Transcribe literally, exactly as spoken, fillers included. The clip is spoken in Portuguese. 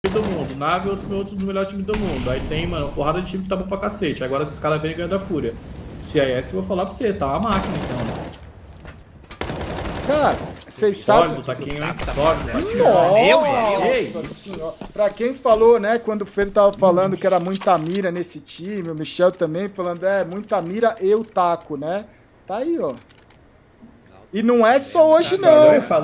do mundo. Nave é outro, outro dos melhores times do mundo. Aí tem, mano, uma porrada de time que tá bom pra cacete. Agora esses caras vêm ganhando a Fúria. C I S, eu vou falar pra você, tá uma máquina então. Cara, vocês sabem... Sólido, tá quem, hein? Sólido. Nossa senhora. Pra quem falou, né, quando o Fer tava falando que era muita mira nesse time, o Michel também falando, é, muita mira e o taco, né? Tá aí, ó. E não é só hoje, não.